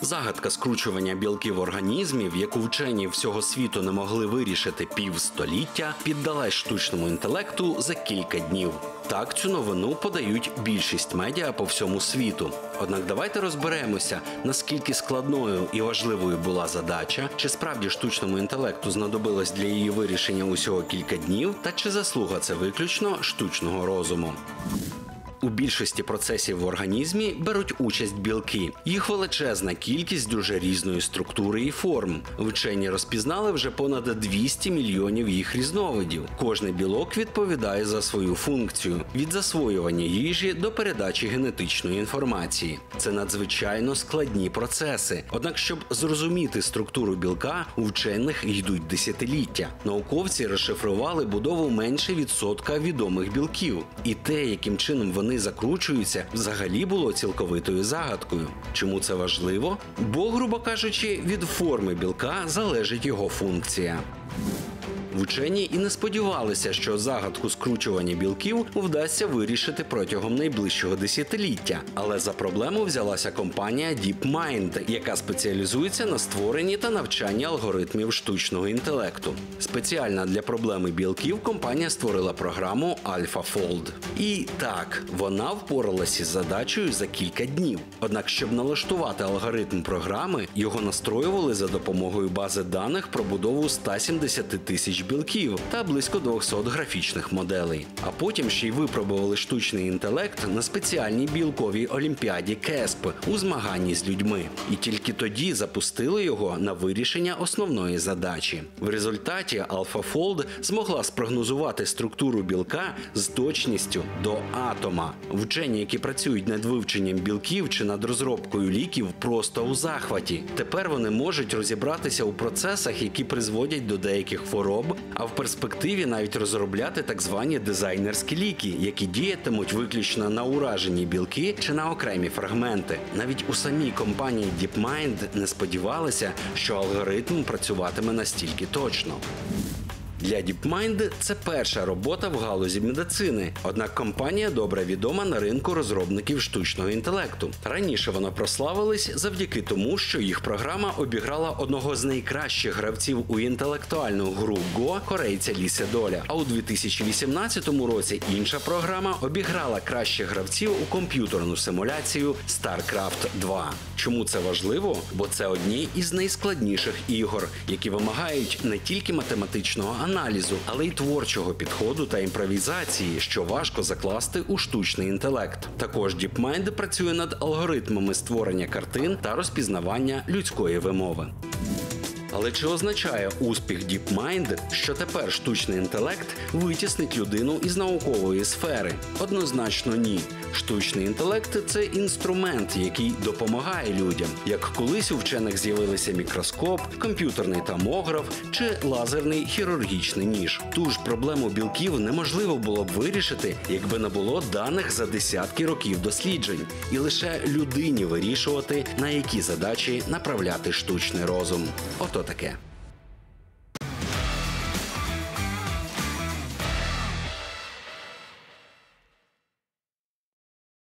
Загадка скручування білків організмів, яку вчені всього світу не могли вирішити півстоліття, піддалась штучному інтелекту за кілька днів. Так цю новину подають більшість медіа по всьому світу. Однак давайте розберемося, наскільки складною і важливою була задача, чи справді штучному інтелекту знадобилось для її вирішення усього кілька днів, та чи заслуга це виключно штучного розуму. У більшості процесів в організмі беруть участь білки. Їх величезна кількість дуже різної структури і форм. Вчені розпізнали вже понад 200 мільйонів їх різновидів. Кожний білок відповідає за свою функцію – від засвоювання їжі до передачі генетичної інформації. Це надзвичайно складні процеси. Однак, щоб зрозуміти структуру білка, у вчених йдуть десятиліття. Науковці розшифрували будову менше відсотка відомих білків. І те, яким чином вони закручуються, взагалі було цілковитою загадкою. Чому це важливо? Бо, грубо кажучи, від форми білка залежить його функція. Вчені і не сподівалися, що загадку скручування білків вдасться вирішити протягом найближчого десятиліття. Але за проблему взялася компанія DeepMind, яка спеціалізується на створенні та навчанні алгоритмів штучного інтелекту. Спеціально для проблеми білків компанія створила програму AlphaFold. І так, вона впоралася із задачею за кілька днів. Однак, щоб налаштувати алгоритм програми, його настроювали за допомогою бази даних про будову 170 тисяч білків та близько 200 графічних моделей. А потім ще й випробували штучний інтелект на спеціальній білковій олімпіаді CASP у змаганні з людьми. І тільки тоді запустили його на вирішення основної задачі. В результаті AlphaFold змогла спрогнозувати структуру білка з точністю до атома. Вчені, які працюють над вивченням білків чи над розробкою ліків, просто у захваті. Тепер вони можуть розібратися у процесах, які призводять до деяких хвороб, а в перспективі навіть розробляти так звані дизайнерські ліки, які діятимуть виключно на уражені білки чи на окремі фрагменти. Навіть у самій компанії DeepMind не сподівалися, що алгоритм працюватиме настільки точно. Для DeepMind це перша робота в галузі медицини, однак компанія добре відома на ринку розробників штучного інтелекту. Раніше вона прославилась завдяки тому, що їх програма обіграла одного з найкращих гравців у інтелектуальну гру Go – корейця Лі Седоля. А у 2018 році інша програма обіграла кращих гравців у комп'ютерну симуляцію StarCraft 2. Чому це важливо? Бо це одні із найскладніших ігор, які вимагають не тільки математичного аналізу, але й творчого підходу та імпровізації, що важко закласти у штучний інтелект. Також DeepMind працює над алгоритмами створення картин та розпізнавання людської вимови. Але чи означає успіх DeepMind, що тепер штучний інтелект витіснить людину із наукової сфери? Однозначно ні. Штучний інтелект – це інструмент, який допомагає людям. Як колись у вчених з'явилися мікроскоп, комп'ютерний томограф чи лазерний хірургічний ніж. Ту ж проблему білків неможливо було б вирішити, якби не було даних за десятки років досліджень. І лише людині вирішувати, на які задачі направляти штучний розум. Ото таке.